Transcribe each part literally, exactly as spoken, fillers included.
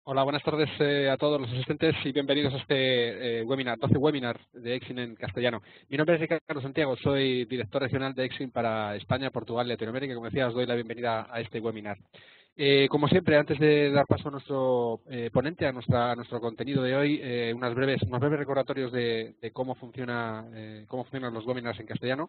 Hola, buenas tardes eh, a todos los asistentes y bienvenidos a este eh, webinar, doce webinar de Exim en castellano. Mi nombre es Ricardo Santiago, soy director regional de Exim para España, Portugal y Latinoamérica. Como decía, os doy la bienvenida a este webinar. Eh, como siempre, antes de dar paso a nuestro eh, ponente, a, nuestra, a nuestro contenido de hoy, eh, unas breves, unos breves recordatorios de, de cómo, funciona, eh, cómo funcionan los webinars en castellano.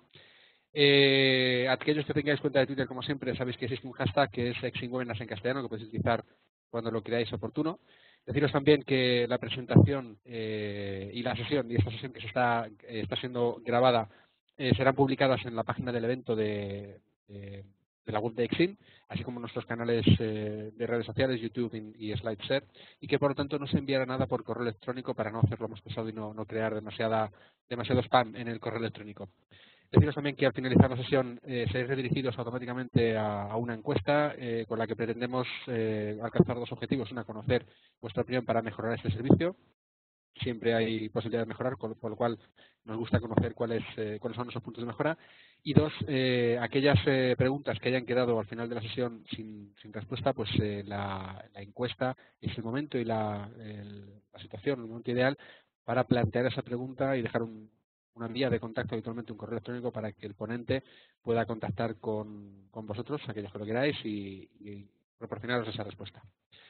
Eh, aquellos que tengáis cuenta de Twitter, como siempre, sabéis que existe un hashtag que es EximWebinars en castellano, que podéis utilizar cuando lo creáis oportuno. Deciros también que la presentación eh, y la sesión, y esta sesión que se está, eh, está siendo grabada, eh, serán publicadas en la página del evento de, de, de la web de Exim, así como en nuestros canales eh, de redes sociales, YouTube y, y SlideShare, y que por lo tanto no se enviará nada por correo electrónico para no hacerlo más pesado y no, no crear demasiada, demasiado spam en el correo electrónico. Deciros también que al finalizar la sesión eh, seréis redirigidos automáticamente a, a una encuesta eh, con la que pretendemos eh, alcanzar dos objetivos. Una, conocer vuestra opinión para mejorar este servicio. Siempre hay posibilidad de mejorar, con, por lo cual nos gusta conocer cuáles, eh, cuáles son nuestros puntos de mejora. Y dos, eh, aquellas eh, preguntas que hayan quedado al final de la sesión sin, sin respuesta, pues eh, la, la encuesta es el momento y la, el, la situación, el momento ideal para plantear esa pregunta y dejar un, una vía de contacto, habitualmente un correo electrónico, para que el ponente pueda contactar con, con vosotros, aquellos que lo queráis, y, y proporcionaros esa respuesta.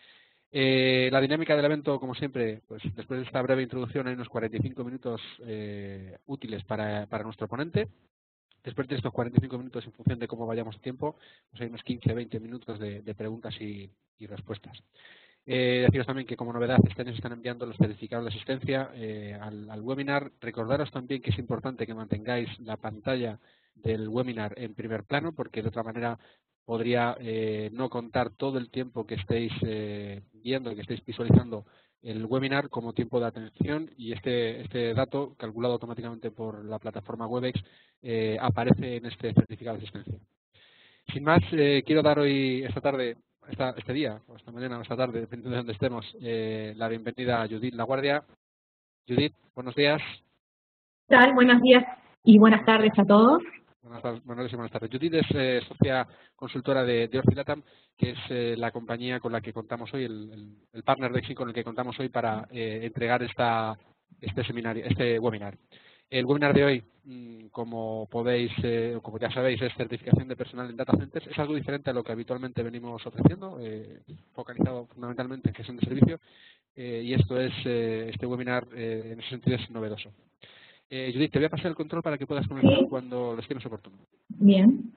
Eh, la dinámica del evento, como siempre, pues después de esta breve introducción hay unos cuarenta y cinco minutos eh, útiles para, para nuestro ponente. Después de estos cuarenta y cinco minutos, en función de cómo vayamos a tiempo, pues hay unos quince a veinte minutos de, de preguntas y, y respuestas. Eh, deciros también que, como novedad, este año se están enviando los certificados de asistencia eh, al, al webinar. Recordaros también que es importante que mantengáis la pantalla del webinar en primer plano, porque de otra manera podría eh, no contar todo el tiempo que estéis eh, viendo, que estéis visualizando el webinar como tiempo de atención, y este, este dato, calculado automáticamente por la plataforma Webex, eh, aparece en este certificado de asistencia. Sin más, eh, quiero dar hoy, esta tarde, esta, este día, o esta mañana o esta tarde, dependiendo de dónde estemos, eh, la bienvenida a Judith Laguardia. Judith, buenos días. ¿Qué tal? Buenos días y buenas tardes a todos. Buenas tardes, buenas, buenas tardes. Judith es eh, socia consultora de, de Orfilatam, que es eh, la compañía con la que contamos hoy, el, el, el partner de Exim con el que contamos hoy para eh, entregar esta, este seminario, este webinar. El webinar de hoy, como podéis, eh, como ya sabéis, es certificación de personal en data centers. Es algo diferente a lo que habitualmente venimos ofreciendo, eh, focalizado fundamentalmente en gestión de servicio, eh, y esto es, eh, este webinar eh, en ese sentido es novedoso. Eh, Judith, te voy a pasar el control para que puedas comenzar Sí. cuando lo estimes oportuno. Bien.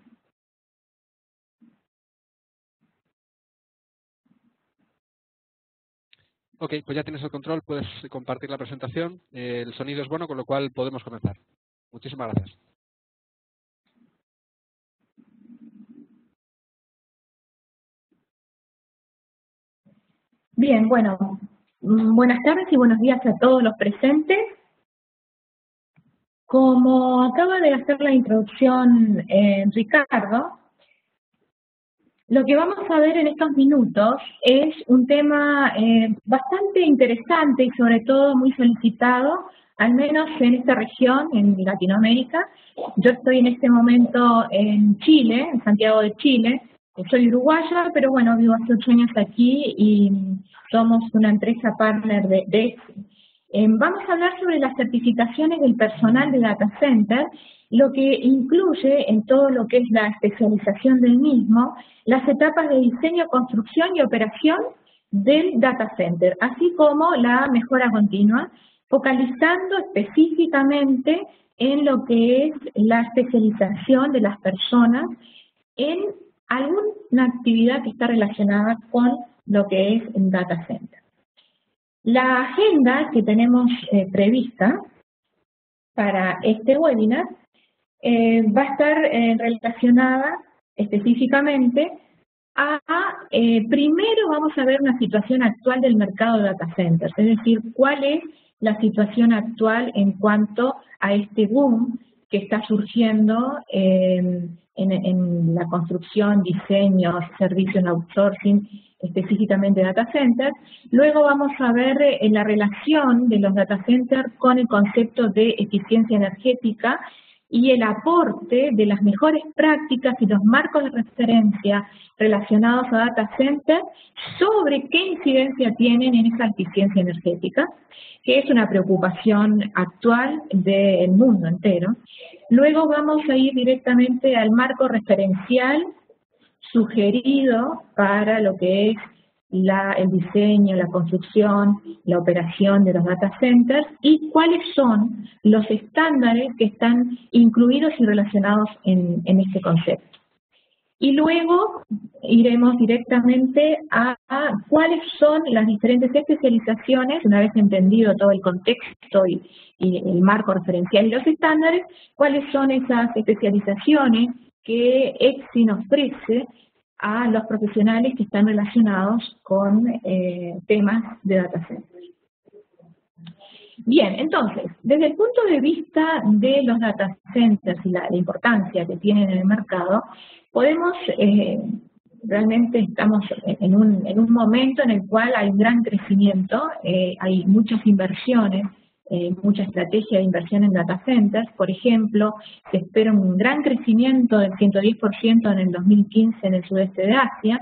Ok, pues ya tienes el control, puedes compartir la presentación. Eh, el sonido es bueno, con lo cual podemos comenzar. Muchísimas gracias. Bien, bueno, buenas tardes y buenos días a todos los presentes. Como acaba de hacer la introducción eh, Ricardo, lo que vamos a ver en estos minutos es un tema eh, bastante interesante y sobre todo muy solicitado, al menos en esta región, en Latinoamérica. Yo estoy en este momento en Chile, en Santiago de Chile. Soy uruguaya, pero bueno, vivo hace ocho años aquí y somos una empresa partner de, de Exim. Eh, vamos a hablar sobre las certificaciones del personal de data center, lo que incluye en todo lo que es la especialización del mismo, las etapas de diseño, construcción y operación del data center, así como la mejora continua, focalizando específicamente en lo que es la especialización de las personas en alguna actividad que está relacionada con lo que es el data center. La agenda que tenemos eh, prevista para este webinar eh, va a estar eh, relacionada específicamente a, eh, primero vamos a ver una situación actual del mercado de data centers, es decir, cuál es la situación actual en cuanto a este boom que está surgiendo eh, en, en la construcción, diseño, servicio en outsourcing, específicamente data centers. Luego vamos a ver eh, la relación de los data centers con el concepto de eficiencia energética y el aporte de las mejores prácticas y los marcos de referencia relacionados a data centers sobre qué incidencia tienen en esa eficiencia energética, que es una preocupación actual del mundo entero. Luego vamos a ir directamente al marco referencial sugerido para lo que es La, el diseño, la construcción, la operación de los data centers y cuáles son los estándares que están incluidos y relacionados en, en este concepto. Y luego iremos directamente a, a cuáles son las diferentes especializaciones, una vez entendido todo el contexto y, y el marco referencial y los estándares, cuáles son esas especializaciones que EXIN ofrece a los profesionales que están relacionados con eh, temas de data centers. Bien, entonces, desde el punto de vista de los data centers y la, la importancia que tienen en el mercado, podemos, eh, realmente estamos en un, en un momento en el cual hay un gran crecimiento, eh, hay muchas inversiones, Eh, mucha estrategia de inversión en data centers. Por ejemplo, se espera un gran crecimiento del ciento diez por ciento en el dos mil quince en el sudeste de Asia.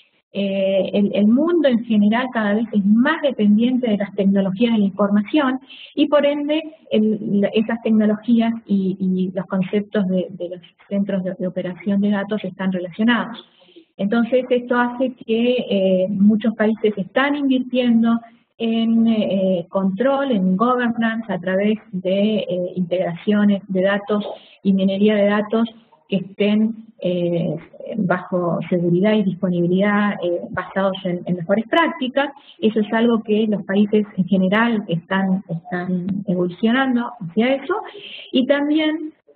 Eh, el, el mundo en general cada vez es más dependiente de las tecnologías de la información y por ende el, esas tecnologías y, y los conceptos de, de los centros de, de operación de datos están relacionados. Entonces esto hace que eh, muchos países están invirtiendo en eh, control, en governance, a través de eh, integraciones de datos y minería de datos que estén eh, bajo seguridad y disponibilidad eh, basados en, en mejores prácticas. Eso es algo que los países en general están, están evolucionando hacia eso. Y también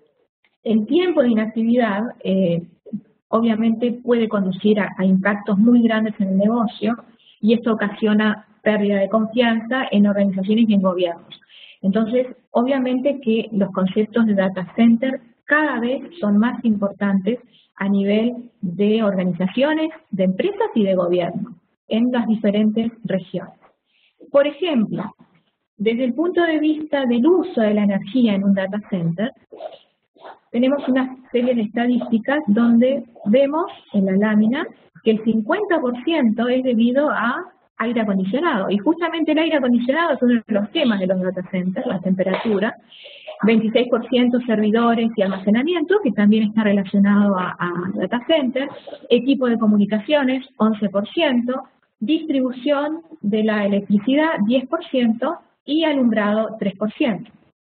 el tiempo de inactividad eh, obviamente puede conducir a, a impactos muy grandes en el negocio y esto ocasiona pérdida de confianza en organizaciones y en gobiernos. Entonces, obviamente que los conceptos de data center cada vez son más importantes a nivel de organizaciones, de empresas y de gobierno en las diferentes regiones. Por ejemplo, desde el punto de vista del uso de la energía en un data center, tenemos una serie de estadísticas donde vemos en la lámina que el cincuenta por ciento es debido a aire acondicionado, y justamente el aire acondicionado es uno de los temas de los data centers, la temperatura, veintiséis por ciento servidores y almacenamiento, que también está relacionado a, a data center, equipo de comunicaciones, once por ciento, distribución de la electricidad, diez por ciento, y alumbrado, tres por ciento.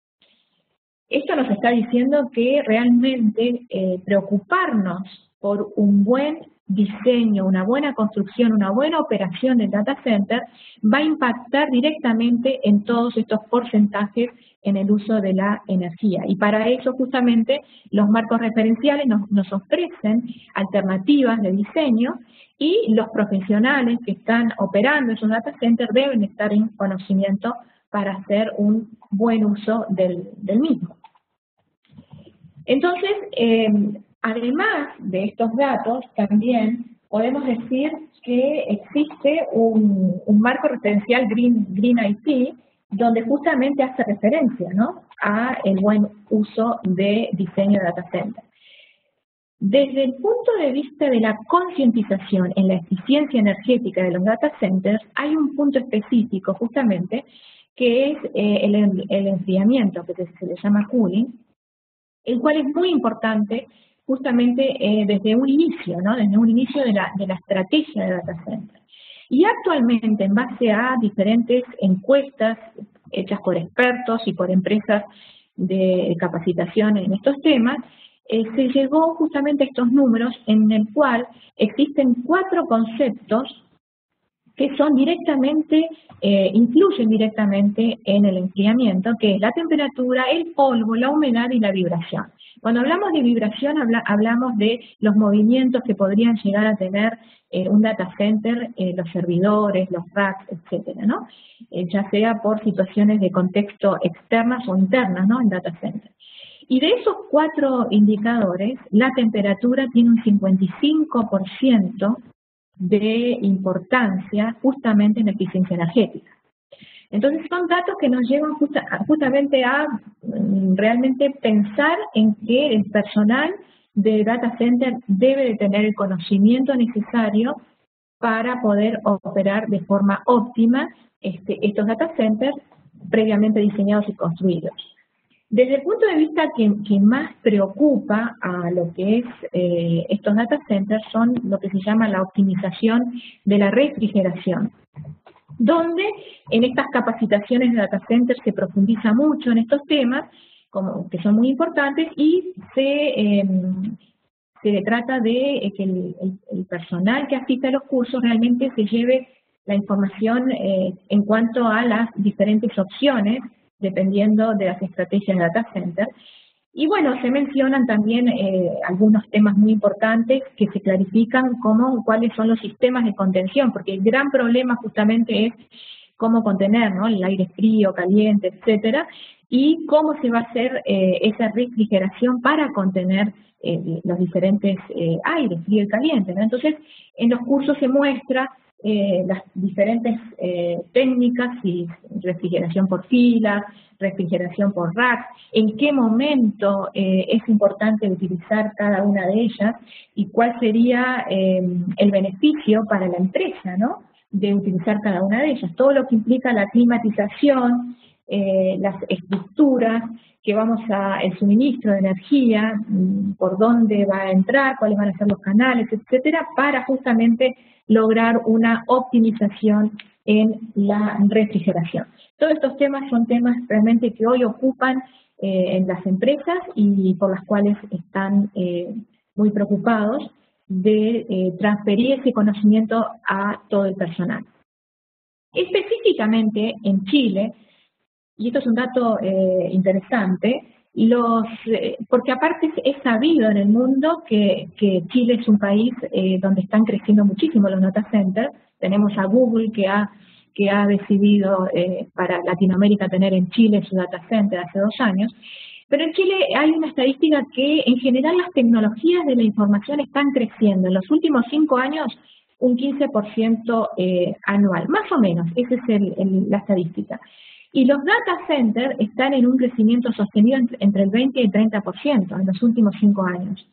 Esto nos está diciendo que realmente eh, preocuparnos por un buen diseño, una buena construcción, una buena operación del data center va a impactar directamente en todos estos porcentajes en el uso de la energía. Y para eso justamente los marcos referenciales nos, nos ofrecen alternativas de diseño y los profesionales que están operando esos data centers deben estar en conocimiento para hacer un buen uso del, del mismo. Entonces, eh, además de estos datos, también podemos decir que existe un, un marco referencial Green, Green I T, donde justamente hace referencia, ¿no?, a el buen uso de diseño de data center. Desde el punto de vista de la concientización en la eficiencia energética de los data centers, hay un punto específico justamente que es eh, el, el enfriamiento, que se le llama cooling, el cual es muy importante justamente eh, desde un inicio, ¿no?, desde un inicio de la, de la estrategia de data center. Y actualmente, en base a diferentes encuestas hechas por expertos y por empresas de capacitación en estos temas, eh, se llegó justamente a estos números en el cual existen cuatro conceptos que son directamente, eh, influyen directamente en el enfriamiento, que es la temperatura, el polvo, la humedad y la vibración. Cuando hablamos de vibración, habla, hablamos de los movimientos que podrían llegar a tener eh, un data center, eh, los servidores, los racks, etcétera, ¿no? Eh, ya sea por situaciones de contexto externas o internas, ¿no?, en data center. Y de esos cuatro indicadores, la temperatura tiene un cincuenta y cinco por ciento de importancia justamente en la eficiencia energética. Entonces son datos que nos llevan justa, justamente a mm, realmente pensar en que el personal de data center debe de tener el conocimiento necesario para poder operar de forma óptima este, estos data centers previamente diseñados y construidos. Desde el punto de vista que, que más preocupa a lo que es eh, estos data centers son lo que se llama la optimización de la refrigeración, donde en estas capacitaciones de data centers se profundiza mucho en estos temas, como, que son muy importantes, y se, eh, se trata de que el, el, el personal que asiste a los cursos realmente se lleve la información eh, en cuanto a las diferentes opciones, dependiendo de las estrategias de data center. Y bueno, se mencionan también eh, algunos temas muy importantes que se clarifican como cuáles son los sistemas de contención, porque el gran problema justamente es cómo contener, ¿no?, el aire frío, caliente, etcétera, y cómo se va a hacer eh, esa refrigeración para contener eh, los diferentes eh, aires, frío y caliente, ¿no? Entonces, en los cursos se muestra Eh, las diferentes eh, técnicas, y refrigeración por fila, refrigeración por rack, en qué momento eh, es importante utilizar cada una de ellas y cuál sería eh, el beneficio para la empresa, ¿no?, de utilizar cada una de ellas. Todo lo que implica la climatización, eh, las estructuras, que vamos a, el suministro de energía, por dónde va a entrar, cuáles van a ser los canales, etcétera, para justamente lograr una optimización en la refrigeración. Todos estos temas son temas realmente que hoy ocupan eh, en las empresas y por las cuales están eh, muy preocupados de eh, transferir ese conocimiento a todo el personal. Específicamente en Chile, y esto es un dato eh, interesante, los, eh, porque aparte es sabido en el mundo que, que Chile es un país eh, donde están creciendo muchísimo los data centers. Tenemos a Google que ha, que ha decidido eh, para Latinoamérica tener en Chile su data center hace dos años. Pero en Chile hay una estadística que en general las tecnologías de la información están creciendo. En los últimos cinco años un quince por ciento eh, anual, más o menos, esa es el, el, la estadística. Y los data centers están en un crecimiento sostenido entre el veinte y el treinta por ciento en los últimos cinco años.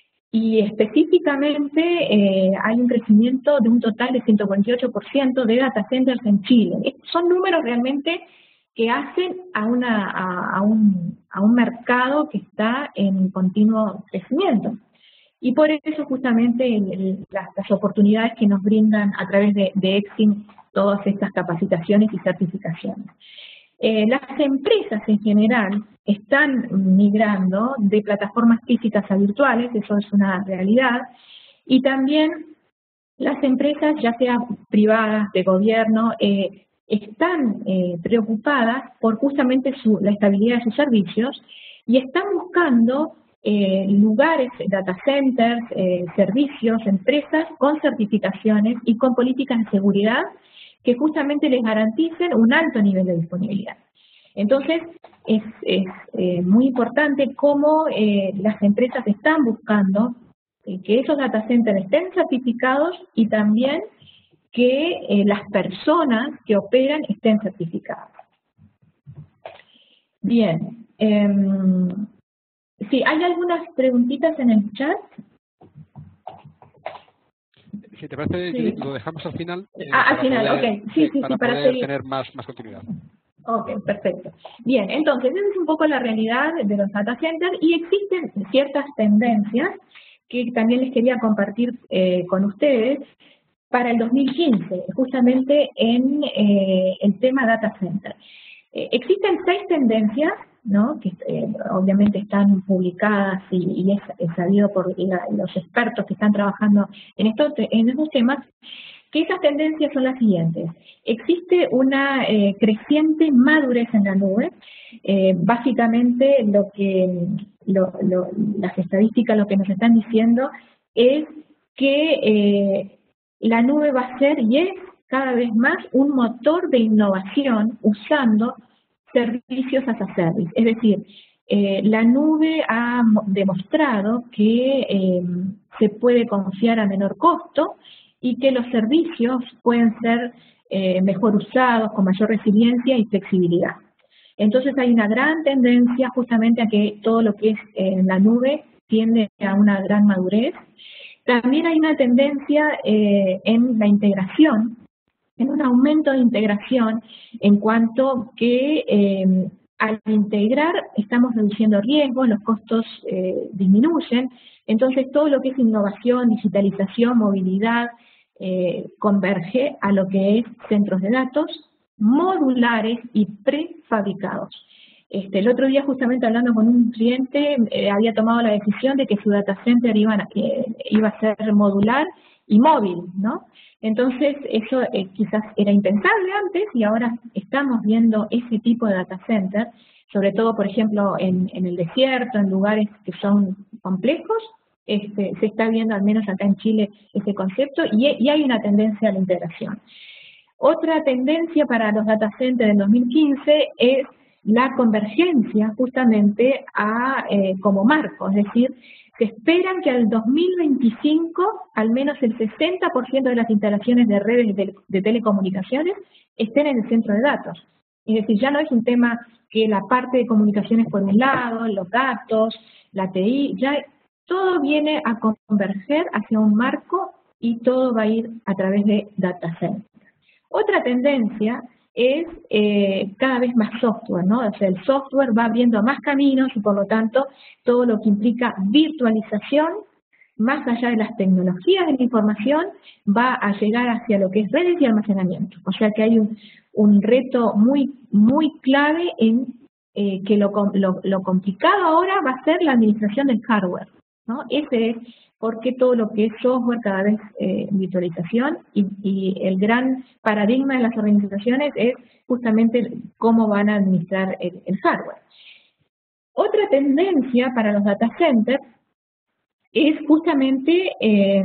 Y específicamente eh, hay un crecimiento de un total de ciento cuarenta y ocho por ciento de data centers en Chile. Son números realmente que hacen a, una, a, a, un, a un mercado que está en continuo crecimiento. Y por eso justamente el, el, las, las oportunidades que nos brindan a través de, de Exim todas estas capacitaciones y certificaciones. Eh, las empresas en general están migrando de plataformas físicas a virtuales, eso es una realidad, y también las empresas, ya sea privadas, de gobierno, eh, están eh, preocupadas por justamente su, la estabilidad de sus servicios y están buscando eh, lugares, data centers, eh, servicios, empresas con certificaciones y con políticas de seguridad que justamente les garanticen un alto nivel de disponibilidad. Entonces, es, es eh, muy importante cómo eh, las empresas están buscando eh, que esos data centers estén certificados y también que eh, las personas que operan estén certificadas. Bien. Eh, sí, ¿hay algunas preguntitas en el chat? Si te parece, sí. Lo dejamos al final. Eh, ah, al final, poder, ok. Sí, sí, para sí, para poder seguir. tener más, más continuidad. Ok, perfecto. Bien, entonces, esa es un poco la realidad de los data centers y existen ciertas tendencias que también les quería compartir eh, con ustedes para el dos mil quince, justamente en eh, el tema data center. Eh, existen seis tendencias, ¿no?, que eh, obviamente están publicadas y, y es, es sabido por la, los expertos que están trabajando en estos, en estos temas, que esas tendencias son las siguientes. Existe una eh, creciente madurez en la nube. Eh, básicamente lo que lo, lo, las estadísticas lo que nos están diciendo es que eh, la nube va a ser y es cada vez más un motor de innovación usando servicios as a service. Es decir, eh, la nube ha demostrado que eh, se puede confiar a menor costo y que los servicios pueden ser eh, mejor usados, con mayor resiliencia y flexibilidad. Entonces hay una gran tendencia justamente a que todo lo que es en la nube tiende a una gran madurez. También hay una tendencia eh, en la integración, en un aumento de integración en cuanto que eh, al integrar estamos reduciendo riesgos, los costos eh, disminuyen, entonces todo lo que es innovación, digitalización, movilidad, eh, converge a lo que es centros de datos modulares y prefabricados. Este, el otro día, justamente hablando con un cliente, eh, había tomado la decisión de que su data center iba a, eh, iba a ser modular y móvil, ¿no? Entonces, eso eh, quizás era impensable antes y ahora estamos viendo ese tipo de data center, sobre todo, por ejemplo, en, en el desierto, en lugares que son complejos, este, se está viendo, al menos acá en Chile, ese concepto y, y hay una tendencia a la integración. Otra tendencia para los data centers del dos mil quince es la convergencia justamente a, eh, como marco, es decir, se esperan que al dos mil veinticinco al menos el sesenta por ciento de las instalaciones de redes de, de telecomunicaciones estén en el centro de datos. Es decir, ya no es un tema que la parte de comunicaciones por un lado, los datos, la T I, ya todo viene a converger hacia un marco y todo va a ir a través de data centers. Otra tendencia es eh, cada vez más software, ¿no? O sea, el software va abriendo más caminos y por lo tanto todo lo que implica virtualización, más allá de las tecnologías de la información, va a llegar hacia lo que es redes y almacenamiento. O sea que hay un, un reto muy, muy clave en eh, que lo, lo, lo complicado ahora va a ser la administración del hardware, ¿no? Ese es porque todo lo que es software, cada vez eh, virtualización, y, y el gran paradigma de las organizaciones es justamente cómo van a administrar el, el hardware. Otra tendencia para los data centers es justamente, eh,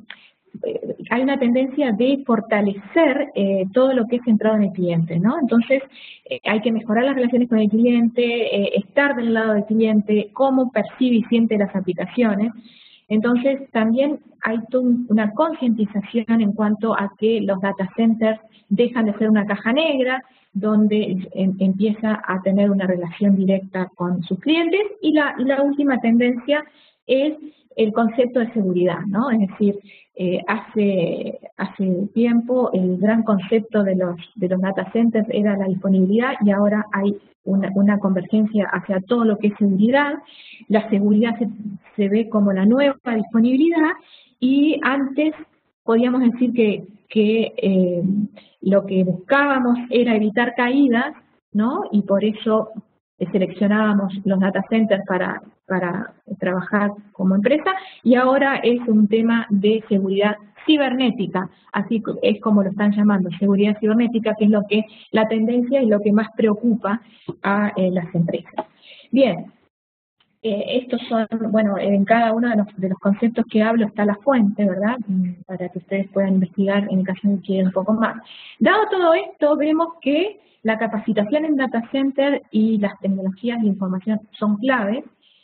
hay una tendencia de fortalecer eh, todo lo que es centrado en el cliente, ¿no? Entonces, eh, hay que mejorar las relaciones con el cliente, eh, estar del lado del cliente, cómo percibe y siente las aplicaciones. Entonces, también hay una concientización en cuanto a que los data centers dejan de ser una caja negra, donde en, empieza a tener una relación directa con sus clientes. Y la, y la última tendencia es el concepto de seguridad, ¿no? Es decir, eh, hace, hace tiempo el gran concepto de los, de los data centers era la disponibilidad y ahora hay una, una convergencia hacia todo lo que es seguridad. La seguridad se, se ve como la nueva disponibilidad y antes podíamos decir que, que eh, lo que buscábamos era evitar caídas, ¿no? Y por eso seleccionábamos los data centers para, para trabajar como empresa, y ahora es un tema de seguridad cibernética, así es como lo están llamando, seguridad cibernética, que es lo que la tendencia y lo que más preocupa a eh, las empresas. Bien, eh, estos son, bueno, en cada uno de los, de los conceptos que hablo está la fuente, ¿verdad? Para que ustedes puedan investigar en caso de que quieran un poco más. Dado todo esto, vemos que la capacitación en data center y las tecnologías de información son claves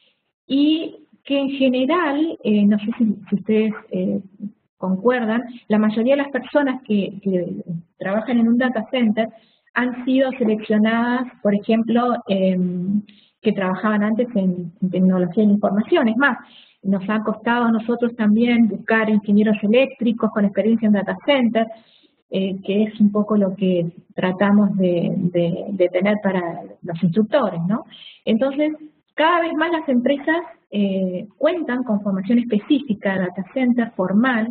y que en general, eh, no sé si, si ustedes eh, concuerdan, la mayoría de las personas que, que trabajan en un data center han sido seleccionadas, por ejemplo, eh, que trabajaban antes en, en tecnología de información. Es más, nos ha costado a nosotros también buscar ingenieros eléctricos con experiencia en data center, Eh, que es un poco lo que tratamos de, de, de tener para los instructores, ¿no? Entonces, cada vez más las empresas eh, cuentan con formación específica de data center formal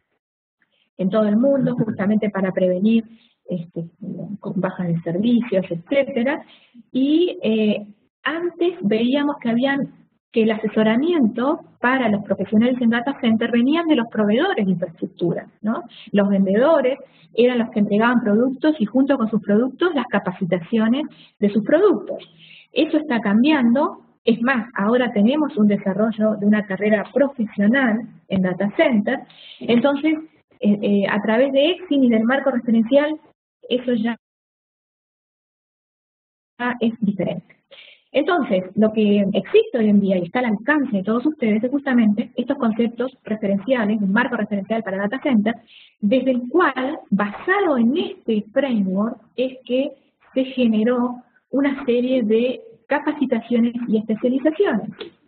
en todo el mundo, justamente para prevenir este, bajas de servicios, etcétera. Y eh, antes veíamos que habían que el asesoramiento para los profesionales en data center venían de los proveedores de infraestructura, ¿no? Los vendedores eran los que entregaban productos y junto con sus productos las capacitaciones de sus productos. Eso está cambiando, es más, ahora tenemos un desarrollo de una carrera profesional en data center, entonces eh, eh, a través de Exin y del marco referencial, eso ya es diferente. Entonces, lo que existe hoy en día y está al alcance de todos ustedes es justamente estos conceptos referenciales, un marco referencial para data center, desde el cual, basado en este framework, es que se generó una serie de capacitaciones y especializaciones.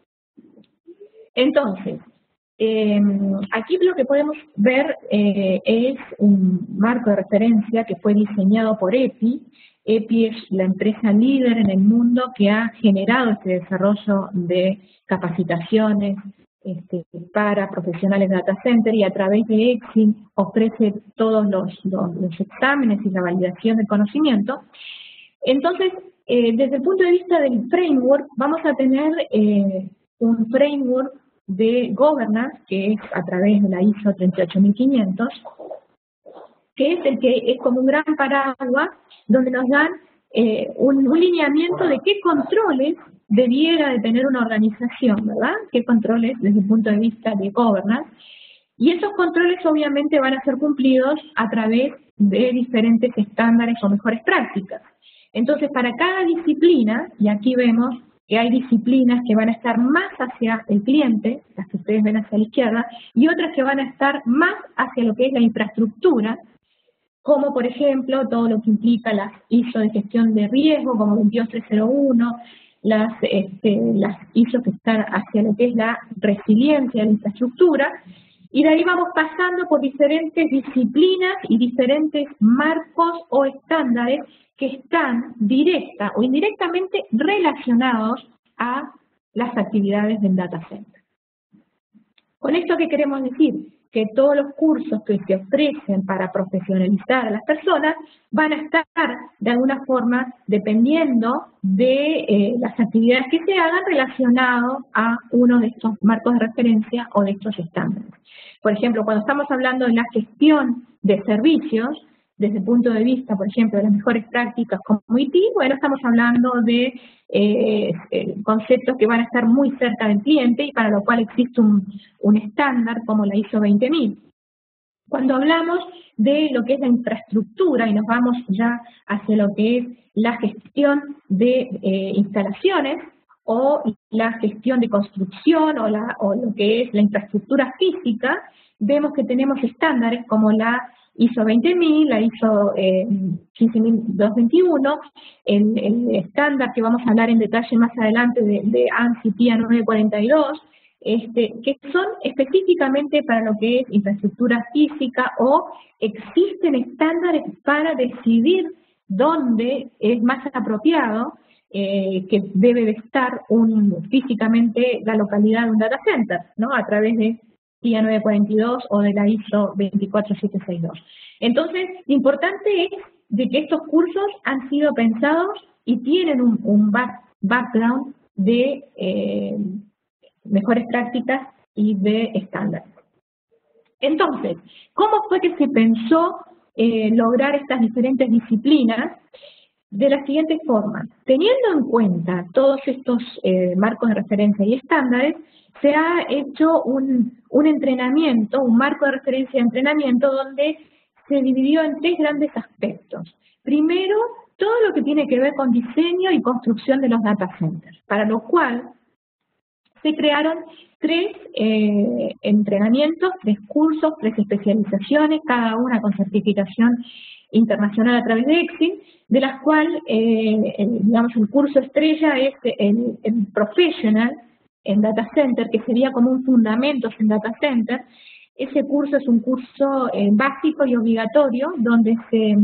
Entonces, eh, aquí lo que podemos ver eh, es un marco de referencia que fue diseñado por E P I. E P I es la empresa líder en el mundo que ha generado este desarrollo de capacitaciones este, para profesionales de data center, y a través de Exin ofrece todos los, los, los exámenes y la validación del conocimiento. Entonces, eh, desde el punto de vista del framework, vamos a tener eh, un framework de governance, que es a través de la I S O treinta y ocho mil quinientos, que es el que es como un gran paraguas, donde nos dan eh, un, un lineamiento de qué controles debiera de tener una organización, ¿verdad? Qué controles desde el punto de vista de governance. Y esos controles obviamente van a ser cumplidos a través de diferentes estándares o mejores prácticas. Entonces, para cada disciplina, y aquí vemos que hay disciplinas que van a estar más hacia el cliente, las que ustedes ven hacia la izquierda, y otras que van a estar más hacia lo que es la infraestructura, como por ejemplo todo lo que implica las I S O de gestión de riesgo, como veintidós mil trescientos uno, las, este, las I S O que están hacia lo que es la resiliencia de la infraestructura, y de ahí vamos pasando por diferentes disciplinas y diferentes marcos o estándares que están directa o indirectamente relacionados a las actividades del data center. ¿Con esto qué queremos decir? Que todos los cursos que se ofrecen para profesionalizar a las personas van a estar de alguna forma dependiendo de eh, las actividades que se hagan relacionados a uno de estos marcos de referencia o de estos estándares. Por ejemplo, cuando estamos hablando de la gestión de servicios, desde el punto de vista, por ejemplo, de las mejores prácticas como I T, bueno, estamos hablando de eh, eh, conceptos que van a estar muy cerca del cliente y para lo cual existe un, un estándar como la I S O veinte mil. Cuando hablamos de lo que es la infraestructura y nos vamos ya hacia lo que es la gestión de eh, instalaciones o la gestión de construcción o, la, o lo que es la infraestructura física, vemos que tenemos estándares como la I S O veinte mil, la I S O eh, quince mil doscientos veintiuno, el, el estándar que vamos a hablar en detalle más adelante de, de ANSI P I A nueve cuarenta y dos, este, que son específicamente para lo que es infraestructura física, o existen estándares para decidir dónde es más apropiado eh, que debe de estar un, físicamente la localidad de un data center, ¿no? A través de P I A nueve cuarenta y dos o de la I S O veinticuatro mil setecientos sesenta y dos. Entonces, lo importante es de que estos cursos han sido pensados y tienen un, un back, background de eh, mejores prácticas y de estándares. Entonces, ¿cómo fue que se pensó eh, lograr estas diferentes disciplinas? De la siguiente forma: teniendo en cuenta todos estos eh, marcos de referencia y estándares, se ha hecho un, un entrenamiento, un marco de referencia de entrenamiento donde se dividió en tres grandes aspectos. Primero, todo lo que tiene que ver con diseño y construcción de los data centers, para lo cual se crearon tres eh, entrenamientos, tres cursos, tres especializaciones, cada una con certificación internacional a través de Exin, de las cuales, eh, el, digamos, el curso estrella es el, el Professional en Data Center, que sería como un fundamentos en Data Center. Ese curso es un curso eh, básico y obligatorio, donde se,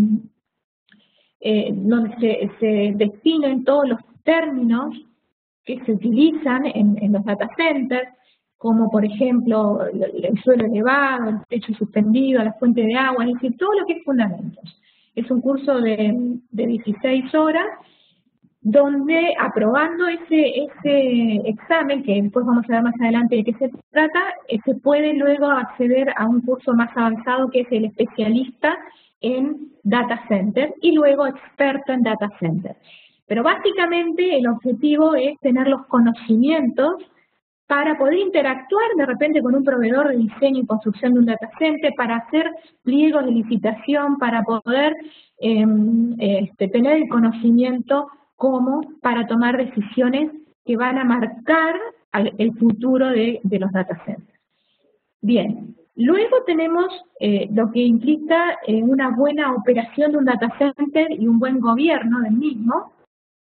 eh, donde se, se definen todos los términos que se utilizan en, en los data centers, como por ejemplo el, el suelo elevado, el techo suspendido, la fuente de agua, es decir, todo lo que es fundamentos. Es un curso de, de dieciséis horas, donde aprobando ese, ese examen, que después vamos a ver más adelante de qué se trata, eh, se puede luego acceder a un curso más avanzado que es el especialista en data center y luego experto en data center. Pero básicamente el objetivo es tener los conocimientos para poder interactuar de repente con un proveedor de diseño y construcción de un data center, para hacer pliegos de licitación, para poder eh, este, tener el conocimiento como para tomar decisiones que van a marcar el futuro de, de los data centers. Bien, luego tenemos eh, lo que implica eh, una buena operación de un data center y un buen gobierno del mismo.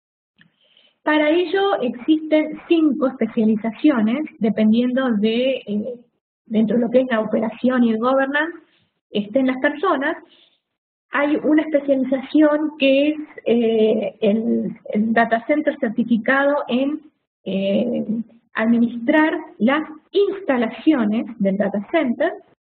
Para ello existen cinco especializaciones, dependiendo de, eh, dentro de lo que es la operación y el governance, estén las personas. Hay una especialización que es eh, el, el data center certificado en eh, administrar las instalaciones del data center.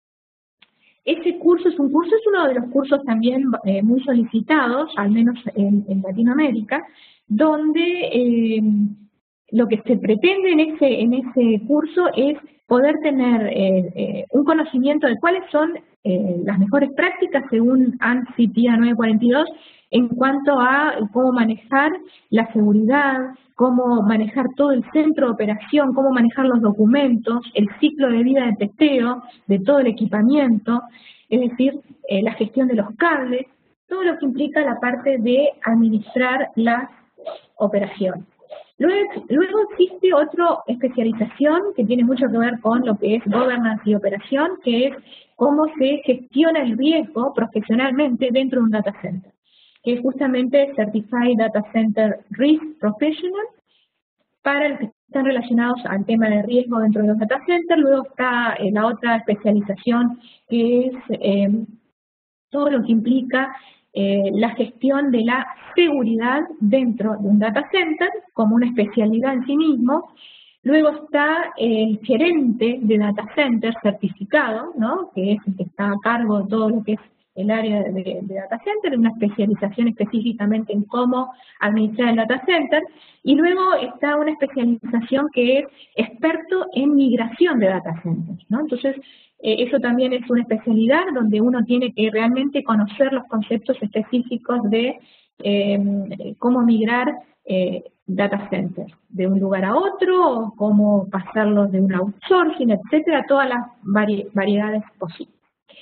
Ese curso es un curso, es uno de los cursos también eh, muy solicitados, al menos en, en Latinoamérica, donde eh, lo que se pretende en ese, en ese curso es poder tener eh, eh, un conocimiento de cuáles son eh, las mejores prácticas según ANSI P I A nueve cuarenta y dos en cuanto a cómo manejar la seguridad, cómo manejar todo el centro de operación, cómo manejar los documentos, el ciclo de vida de testeo de todo el equipamiento, es decir, eh, la gestión de los cables, todo lo que implica la parte de administrar las operaciones. Luego, luego existe otra especialización que tiene mucho que ver con lo que es governance y operación, que es cómo se gestiona el riesgo profesionalmente dentro de un data center, que es justamente Certified Data Center Risk Professional, para los que están relacionados al tema de riesgo dentro de los data centers. Luego está eh, la otra especialización, que es eh, todo lo que implica eh, la gestión de la seguridad dentro de un data center, como una especialidad en sí mismo. Luego está el gerente de data center certificado, ¿no?, que es el que está a cargo de todo lo que es el área de, de data center, una especialización específicamente en cómo administrar el data center. Y luego está una especialización que es experto en migración de data centers, ¿no? Entonces, eh, eso también es una especialidad donde uno tiene que realmente conocer los conceptos específicos de eh, cómo migrar eh, data centers de un lugar a otro, cómo pasarlos de un outsourcing, etcétera, todas las vari variedades posibles.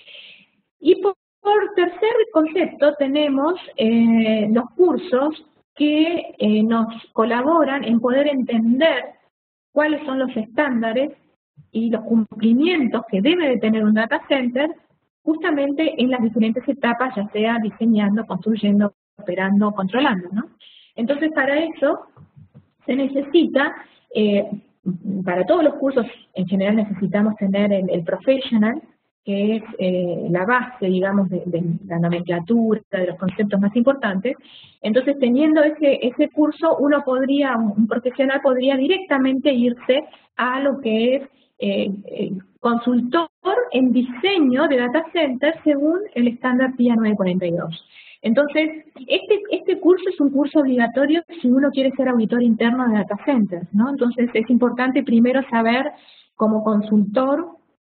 Y por, por tercer concepto tenemos eh, los cursos que eh, nos colaboran en poder entender cuáles son los estándares y los cumplimientos que debe de tener un data center justamente en las diferentes etapas, ya sea diseñando, construyendo, operando, controlando, ¿no? Entonces, para eso se necesita, eh, para todos los cursos en general necesitamos tener el, el professional, que es eh, la base, digamos, de, de la nomenclatura, de los conceptos más importantes. Entonces, teniendo ese, ese curso, uno podría, un, un profesional podría directamente irse a lo que es eh, eh, consultor en diseño de data center según el estándar P I A nueve cuarenta y dos. Entonces, este, este curso es un curso obligatorio si uno quiere ser auditor interno de data centers, ¿no? Entonces, es importante primero saber, como consultor,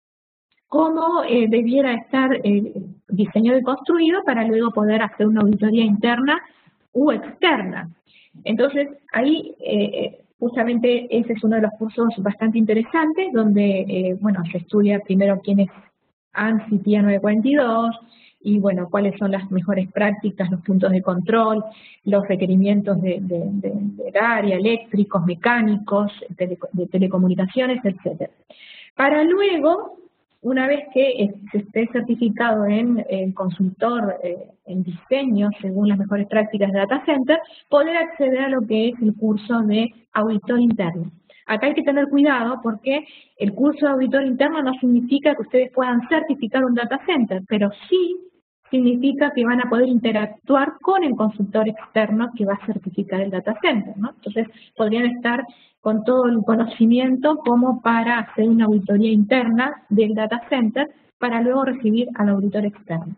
cómo eh, debiera estar eh, diseñado y construido para luego poder hacer una auditoría interna u externa. Entonces, ahí eh, justamente ese es uno de los cursos bastante interesantes, donde eh, bueno, se estudia primero quién es ANSI P I A nueve cuarenta y dos, y bueno, cuáles son las mejores prácticas, los puntos de control, los requerimientos de, de, de, del área, eléctricos, mecánicos, tele, de telecomunicaciones, etcétera. Para luego, una vez que se esté certificado en, en consultor eh, en diseño según las mejores prácticas de data center, poder acceder a lo que es el curso de auditor interno. Acá hay que tener cuidado porque el curso de auditor interno no significa que ustedes puedan certificar un data center, pero sí significa que van a poder interactuar con el consultor externo que va a certificar el data center, ¿no? Entonces, podrían estar con todo el conocimiento como para hacer una auditoría interna del data center para luego recibir al auditor externo.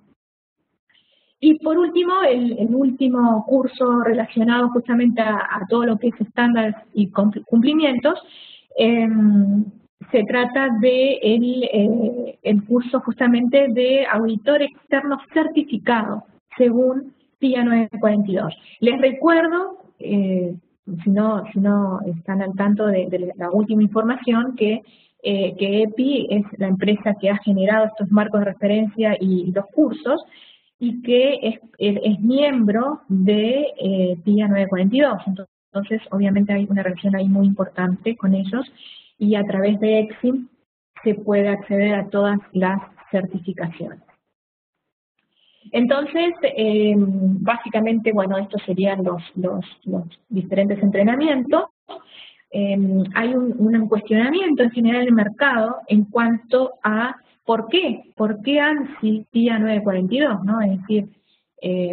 Y por último, el, el último curso relacionado justamente a, a todo lo que es estándares y cumplimientos, eh, se trata de el, eh, el curso justamente de auditor externo certificado, según P I A nueve cuarenta y dos. Les recuerdo, eh, si, no, si no están al tanto de, de la última información, que, eh, que E P I es la empresa que ha generado estos marcos de referencia y los cursos, y que es, es, es miembro de eh, T I A nueve cuarenta y dos. Entonces, obviamente hay una relación ahí muy importante con ellos y a través de EXIM se puede acceder a todas las certificaciones. Entonces, eh, básicamente, bueno, estos serían los, los, los diferentes entrenamientos. Eh, hay un, un cuestionamiento en general en el mercado en cuanto a por qué, por qué ANSI T I A nueve cuarenta y dos, ¿no? Es decir, eh,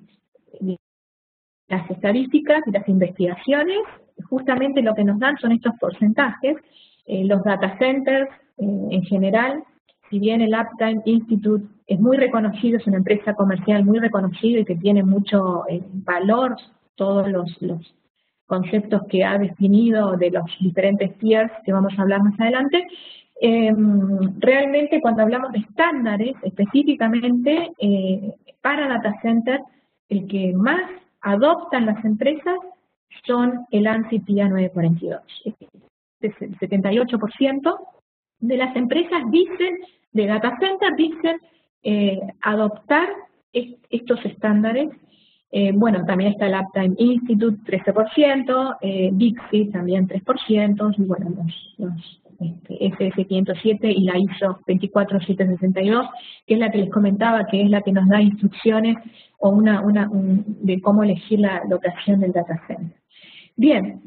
las estadísticas y las investigaciones, justamente lo que nos dan son estos porcentajes. Eh, los data centers eh, en general, si bien el Uptime Institute es muy reconocido, es una empresa comercial muy reconocida y que tiene mucho eh, valor, todos los, los conceptos que ha definido de los diferentes tiers que vamos a hablar más adelante, eh, realmente cuando hablamos de estándares específicamente eh, para data center, el que más adoptan las empresas son el ANSI T I A nueve cuarenta y dos. El setenta y ocho por ciento de las empresas dicen, de data center, dicen eh, adoptar est estos estándares. Eh, bueno, también está el Uptime Institute, trece por ciento, eh, Dixie también tres por ciento, y bueno, los, los este, S S quinientos siete y la I S O veinticuatro mil setecientos sesenta y dos, que es la que les comentaba, que es la que nos da instrucciones o una, una un, de cómo elegir la locación del data center. Bien,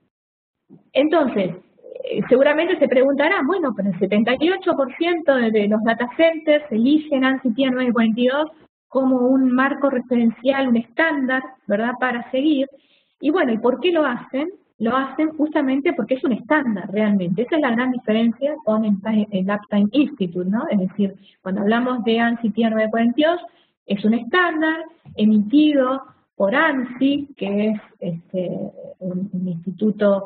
entonces, eh, seguramente se preguntarán, bueno, pero el setenta y ocho por ciento de, de los data centers eligen ANSI T I A nueve cuarenta y dos como un marco referencial, un estándar, ¿verdad?, para seguir. Y bueno, ¿y por qué lo hacen? Lo hacen justamente porque es un estándar realmente. Esa es la gran diferencia con el, el Uptime Institute, ¿no? Es decir, cuando hablamos de ANSI T I A nueve cuarenta y dos, es un estándar emitido por ANSI, que es este, un, un instituto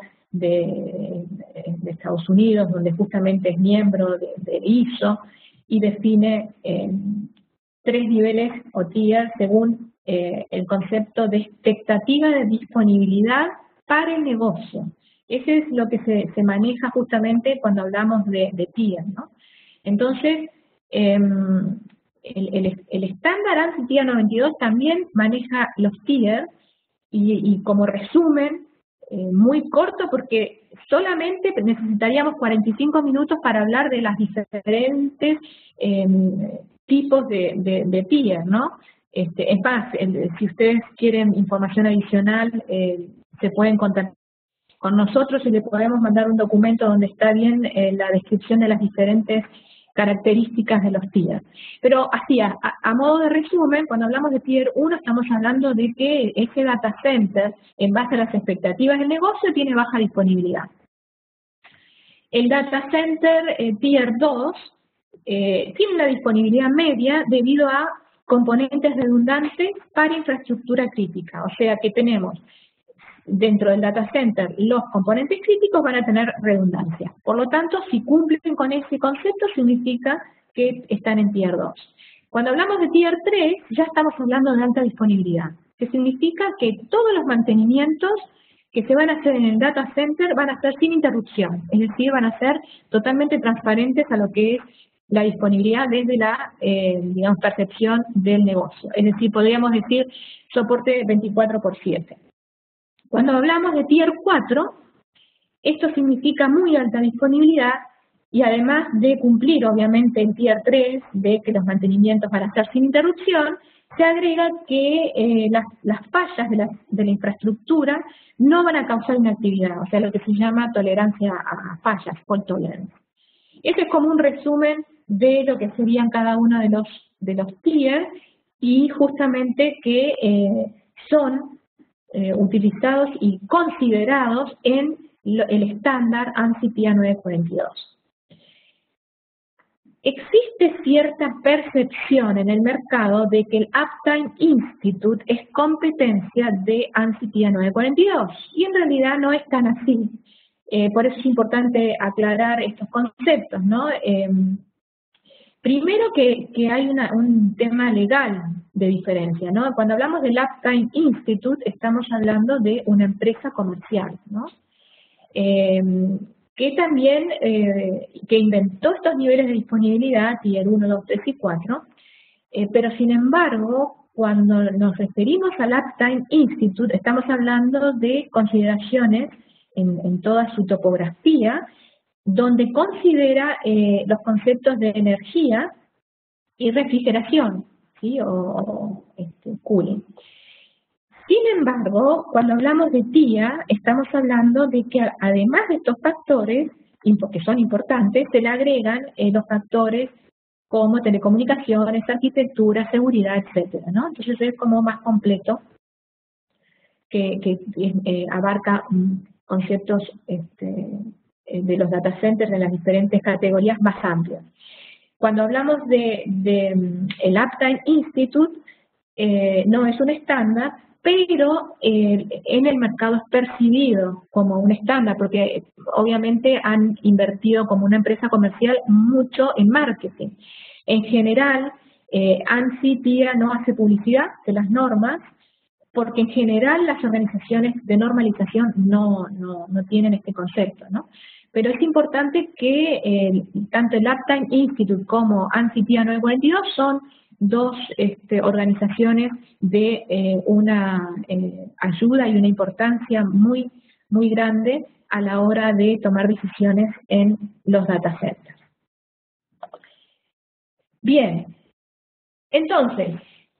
de, de Estados Unidos, donde justamente es miembro de, de I S O, y define eh, tres niveles o tiers según eh, el concepto de expectativa de disponibilidad para el negocio. Ese es lo que se, se maneja justamente cuando hablamos de, de tiers, ¿no? Entonces, eh, el, el, el estándar ANSI T I A noventa y dos también maneja los tiers y, y como resumen, eh, muy corto porque solamente necesitaríamos cuarenta y cinco minutos para hablar de las diferentes eh, tipos de, de, de tier, ¿no? Este, es más, el, si ustedes quieren información adicional, eh, se pueden contactar con nosotros y le podemos mandar un documento donde está bien eh, la descripción de las diferentes características de los tiers. Pero así, a, a modo de resumen, cuando hablamos de tier uno estamos hablando de que ese data center, en base a las expectativas del negocio, tiene baja disponibilidad. El data center eh, tier dos eh, tiene una disponibilidad media debido a componentes redundantes para infraestructura crítica. O sea que tenemos dentro del data center, los componentes críticos van a tener redundancia. Por lo tanto, si cumplen con ese concepto, significa que están en tier dos. Cuando hablamos de tier tres, ya estamos hablando de alta disponibilidad, que significa que todos los mantenimientos que se van a hacer en el data center van a ser sin interrupción, es decir, van a ser totalmente transparentes a lo que es la disponibilidad desde la, eh, digamos, percepción del negocio. Es decir, podríamos decir soporte veinticuatro por siete. Cuando hablamos de tier cuatro, esto significa muy alta disponibilidad y además de cumplir obviamente el tier tres, de que los mantenimientos van a ser sin interrupción, se agrega que eh, las, las fallas de la, de la infraestructura no van a causar inactividad, o sea, lo que se llama tolerancia a fallas, fault tolerance. Ese es como un resumen de lo que serían cada uno de los, de los tiers y justamente que eh, son Eh, utilizados y considerados en lo, el estándar ANSI T I A nueve cuarenta y dos. Existe cierta percepción en el mercado de que el Uptime Institute es competencia de ANSI T I A nueve cuarenta y dos, y en realidad no es tan así. Eh, por eso es importante aclarar estos conceptos, ¿no? Eh, Primero que, que hay una, un tema legal de diferencia, ¿no? Cuando hablamos del Uptime Institute, estamos hablando de una empresa comercial, ¿no? Eh, que también, eh, que inventó estos niveles de disponibilidad, tier uno, dos, tres y cuatro, Eh, pero sin embargo, cuando nos referimos al Uptime Institute, estamos hablando de consideraciones en, en toda su topografía, donde considera eh, los conceptos de energía y refrigeración, ¿sí? o, o este, cooling. Sin embargo, cuando hablamos de T I A, estamos hablando de que además de estos factores, que son importantes, se le agregan eh, los factores como telecomunicaciones, arquitectura, seguridad, etcétera, ¿no? Entonces es como más completo, que, que eh, abarca um, conceptos este, de los data centers en las diferentes categorías más amplias. Cuando hablamos de, de um, el Uptime Institute, eh, no es un estándar, pero eh, en el mercado es percibido como un estándar, porque obviamente han invertido como una empresa comercial mucho en marketing. En general, eh, ANSI, T I A no hace publicidad de las normas, porque en general las organizaciones de normalización no, no, no tienen este concepto, ¿no? Pero es importante que eh, tanto el Uptime Institute como ANSI T I A nueve cuarenta y dos son dos este, organizaciones de eh, una eh, ayuda y una importancia muy, muy grande a la hora de tomar decisiones en los data centers. Bien, entonces,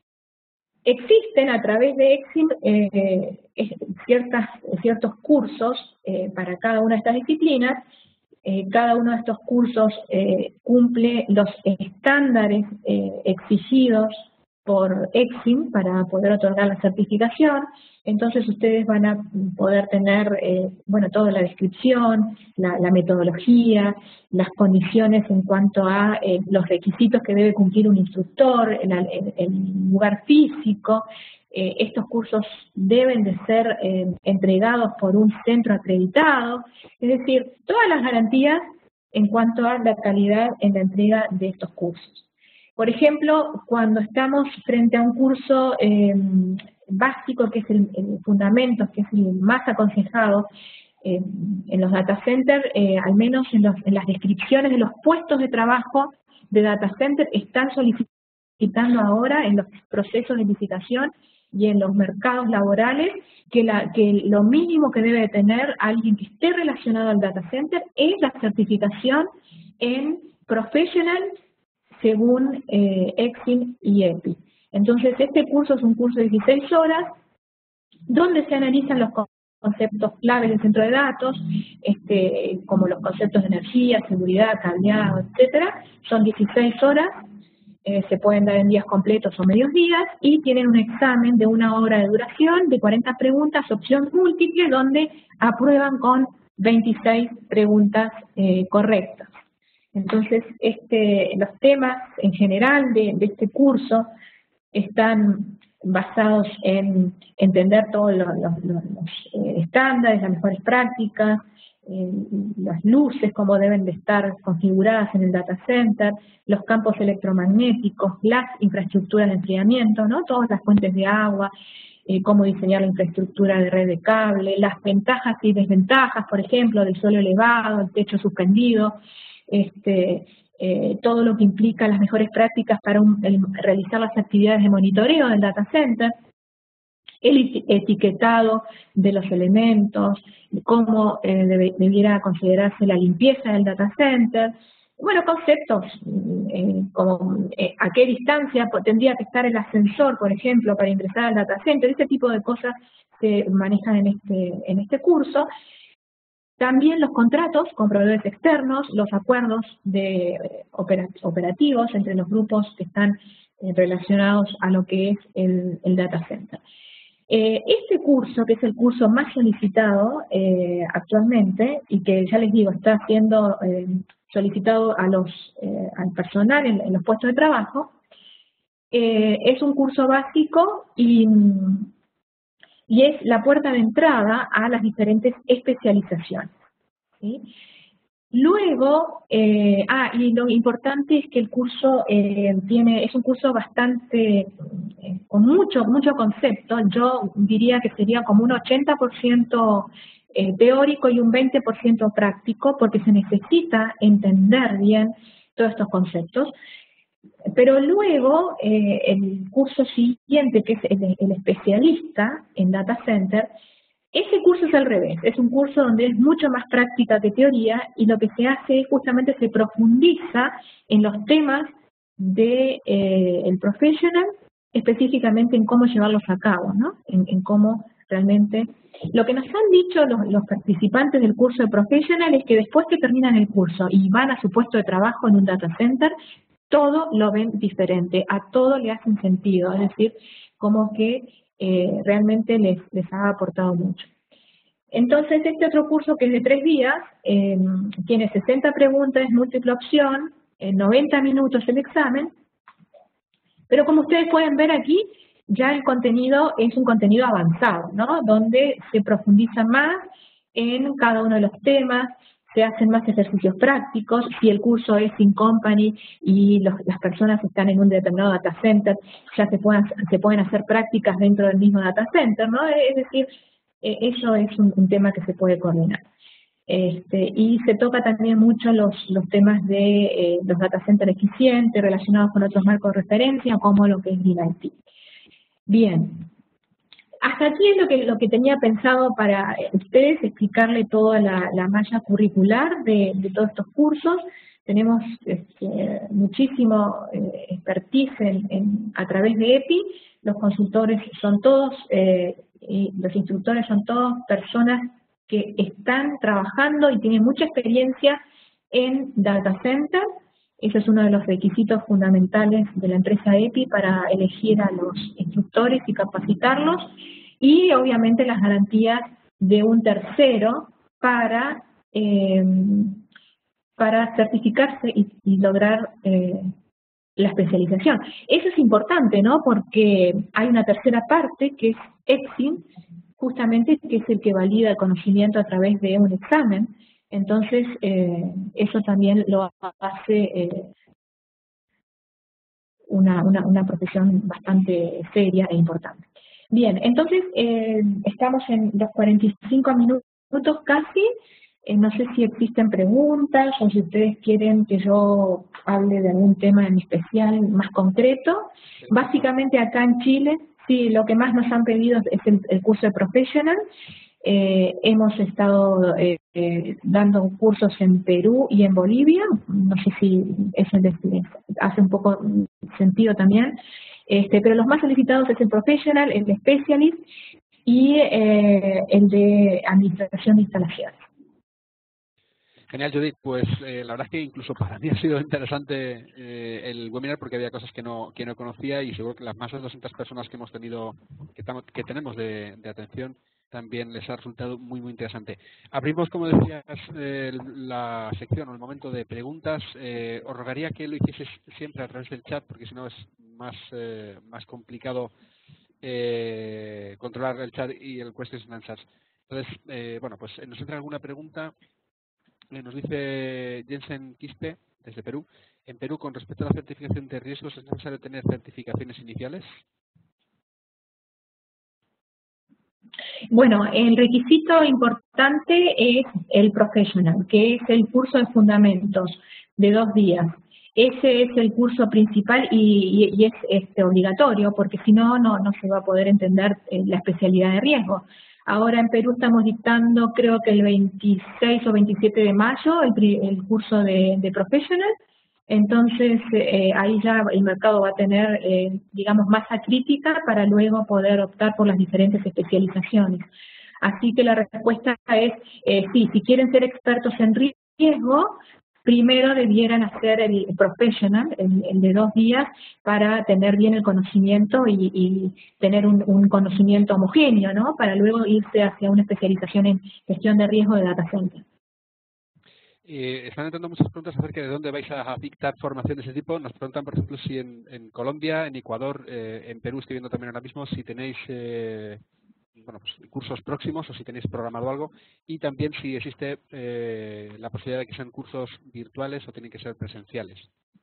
existen a través de EXIM eh, ciertas, ciertos cursos eh, para cada una de estas disciplinas. Eh, cada uno de estos cursos eh, cumple los estándares eh, exigidos por EXIM para poder otorgar la certificación. Entonces ustedes van a poder tener, eh, bueno, toda la descripción, la, la metodología, las condiciones en cuanto a eh, los requisitos que debe cumplir un instructor, el, el, el lugar físico. Eh, estos cursos deben de ser eh, entregados por un centro acreditado, es decir, todas las garantías en cuanto a la calidad en la entrega de estos cursos. Por ejemplo, cuando estamos frente a un curso eh, básico, que es el, el fundamento, que es el más aconsejado eh, en los data centers, eh, al menos en, los, en las descripciones de los puestos de trabajo de data center, están solicitando ahora en los procesos de licitación y en los mercados laborales, que, la, que lo mínimo que debe tener alguien que esté relacionado al data center es la certificación en Professional según eh, EXIM y EPI. Entonces, este curso es un curso de dieciséis horas, donde se analizan los conceptos claves del centro de datos, este, como los conceptos de energía, seguridad, cableado, etcétera. Son dieciséis horas. Eh, se pueden dar en días completos o medios días, y tienen un examen de una hora de duración, de cuarenta preguntas, opción múltiple, donde aprueban con veintiséis preguntas eh, correctas. Entonces, este, los temas en general de, de este curso están basados en entender todos los, los, los, los eh, estándares, las mejores prácticas, eh, las luces, cómo deben de estar configuradas en el data center, los campos electromagnéticos, las infraestructuras de enfriamiento, ¿no? Todas las fuentes de agua, eh, cómo diseñar la infraestructura de red de cable, las ventajas y desventajas, por ejemplo, del suelo elevado, el techo suspendido, este, eh, todo lo que implica las mejores prácticas para un, el, realizar las actividades de monitoreo del data center, el etiquetado de los elementos, cómo eh, debe, debiera considerarse la limpieza del data center, bueno, conceptos eh, como eh, a qué distancia tendría que estar el ascensor, por ejemplo, para ingresar al data center. Ese tipo de cosas se manejan en este, en este curso. También los contratos con proveedores externos, los acuerdos de operativos entre los grupos que están relacionados a lo que es el, el data center. Eh, este curso, que es el curso más solicitado eh, actualmente, y que ya les digo, está siendo eh, solicitado a los, eh, al personal en, en los puestos de trabajo, eh, es un curso básico y... y es la puerta de entrada a las diferentes especializaciones, ¿sí? Luego, eh, ah, y lo importante es que el curso eh, tiene, es un curso bastante, eh, con mucho, mucho concepto. Yo diría que sería como un ochenta por ciento eh, teórico y un veinte por ciento práctico, porque se necesita entender bien todos estos conceptos. Pero luego, eh, el curso siguiente, que es el, el especialista en Data Center, ese curso es al revés, es un curso donde es mucho más práctica que teoría y lo que se hace es justamente se profundiza en los temas del de, eh, professional, específicamente en cómo llevarlos a cabo, ¿no? En, en cómo realmente... Lo que nos han dicho los, los participantes del curso de professional es que después que terminan el curso y van a su puesto de trabajo en un data center, todo lo ven diferente, a todo le hacen sentido, es decir, como que eh, realmente les, les ha aportado mucho. Entonces, este otro curso que es de tres días, eh, tiene sesenta preguntas, múltiple opción, en noventa minutos el examen, pero como ustedes pueden ver aquí, ya el contenido es un contenido avanzado, ¿no? Donde se profundiza más en cada uno de los temas, se hacen más ejercicios prácticos, si el curso es in company y los, las personas están en un determinado data center, ya se pueden, se pueden hacer prácticas dentro del mismo data center, ¿no? Es decir, eh, eso es un, un tema que se puede coordinar. Este, y se toca también mucho los, los temas de eh, los data centers eficientes relacionados con otros marcos de referencia, como lo que es Green I T. Bien. Hasta aquí es lo que, lo que tenía pensado para ustedes, explicarle toda la, la malla curricular de, de todos estos cursos. Tenemos este, muchísimo eh, expertise en, en, a través de E P I. Los consultores son todos, eh, y los instructores son todos personas que están trabajando y tienen mucha experiencia en data center. Ese es uno de los requisitos fundamentales de la empresa E P I para elegir a los instructores y capacitarlos, y obviamente las garantías de un tercero para, eh, para certificarse y, y lograr eh, la especialización. Eso es importante, ¿no? Porque hay una tercera parte que es Exim, justamente que es el que valida el conocimiento a través de un examen. Entonces, eh, eso también lo hace eh, una, una, una profesión bastante seria e importante. Bien, entonces, eh, estamos en los cuarenta y cinco minutos casi. Eh, no sé si existen preguntas o si ustedes quieren que yo hable de algún tema en especial más concreto. Básicamente acá en Chile, sí, lo que más nos han pedido es el, el curso de Professional. Eh, hemos estado eh, eh, dando cursos en Perú y en Bolivia, no sé si eso les, les hace un poco sentido también, este, pero los más solicitados es el Professional, el de Specialist y eh, el de Administración de Instalaciones. Genial, Judith. Pues eh, la verdad es que incluso para mí ha sido interesante eh, el webinar porque había cosas que no que no conocía y seguro que las más de doscientas personas que hemos tenido, que, que tenemos de, de atención, también les ha resultado muy, muy interesante. Abrimos, como decías, eh, la sección o el momento de preguntas. Eh, os rogaría que lo hicieses siempre a través del chat porque si no es más, eh, más complicado eh, controlar el chat y el questions and answers. Entonces, eh, bueno, pues nos entra alguna pregunta. Nos dice Jensen Quispe, desde Perú. En Perú, con respecto a la certificación de riesgos, ¿es necesario tener certificaciones iniciales? Bueno, el requisito importante es el Professional, que es el curso de fundamentos de dos días. Ese es el curso principal y, y, y es este, obligatorio, porque si no, no se va a poder entender eh, la especialidad de riesgo. Ahora en Perú estamos dictando, creo que el veintiséis o veintisiete de mayo, el, el curso de, de Professional. Entonces, eh, ahí ya el mercado va a tener, eh, digamos, masa crítica para luego poder optar por las diferentes especializaciones. Así que la respuesta es, eh, sí, si quieren ser expertos en riesgo, primero debieran hacer el Professional, el, el de dos días, para tener bien el conocimiento y, y tener un, un conocimiento homogéneo, ¿no? Para luego irse hacia una especialización en gestión de riesgo de data center. Eh, están entrando muchas preguntas acerca de dónde vais a dictar formación de ese tipo. Nos preguntan, por ejemplo, si en, en Colombia, en Ecuador, eh, en Perú, estoy viendo también ahora mismo, si tenéis eh, bueno, pues, cursos próximos o si tenéis programado algo. Y también si existe eh, la posibilidad de que sean cursos virtuales o tienen que ser presenciales.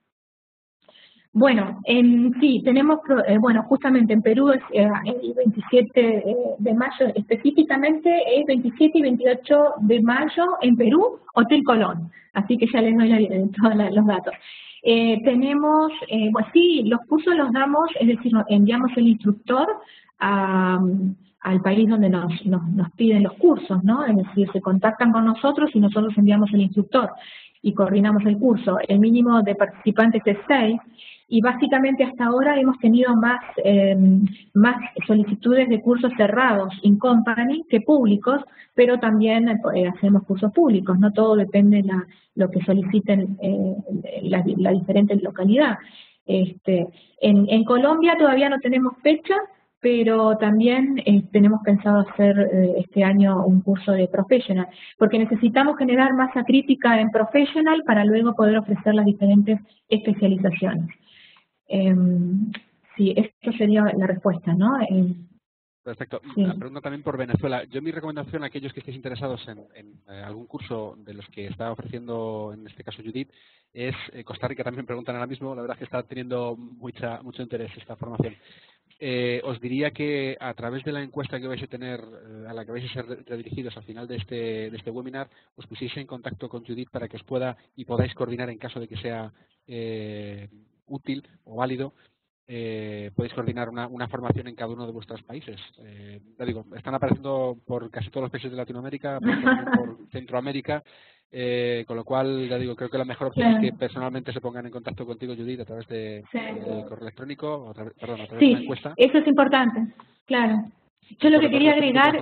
Bueno, en, sí, tenemos, eh, bueno, justamente en Perú es eh, el veintisiete de mayo, específicamente el veintisiete y veintiocho de mayo en Perú, Hotel Colón, así que ya les doy la, todos los datos. Eh, tenemos, eh, pues sí, los cursos los damos, es decir, no- enviamos el instructor a, al país donde nos, nos, nos piden los cursos, ¿no? Es decir, se contactan con nosotros y nosotros enviamos el instructor y coordinamos el curso. El mínimo de participantes es seis y básicamente hasta ahora hemos tenido más, eh, más solicitudes de cursos cerrados in company que públicos, pero también eh, hacemos cursos públicos, no todo depende de la, lo que soliciten eh, la, la diferente localidad. Este, en, en Colombia todavía no tenemos fecha, pero también eh, tenemos pensado hacer eh, este año un curso de professional, porque necesitamos generar masa crítica en professional para luego poder ofrecer las diferentes especializaciones. Eh, sí, esto sería la respuesta, ¿no? Eh, Perfecto. sí. La pregunta también por Venezuela. Yo mi recomendación a aquellos que estéis interesados en, en eh, algún curso de los que está ofreciendo, en este caso Judith, es eh, Costa Rica. También preguntan ahora mismo. La verdad es que está teniendo mucha, mucho interés esta formación. Eh, os diría que a través de la encuesta que vais a tener, eh, a la que vais a ser redirigidos al final de este, de este webinar, os pusieseis en contacto con Judith para que os pueda y podáis coordinar en caso de que sea eh, útil o válido. Eh, podéis coordinar una, una formación en cada uno de vuestros países. Eh, ya digo, están apareciendo por casi todos los países de Latinoamérica, por, también por Centroamérica, eh, con lo cual, ya digo, creo que la mejor opción es que personalmente se pongan en contacto contigo, Judith, a través de, Sí. de correo electrónico, o a través, perdón, a través de una Sí, encuesta. eso es importante, claro. Yo lo que quería agregar,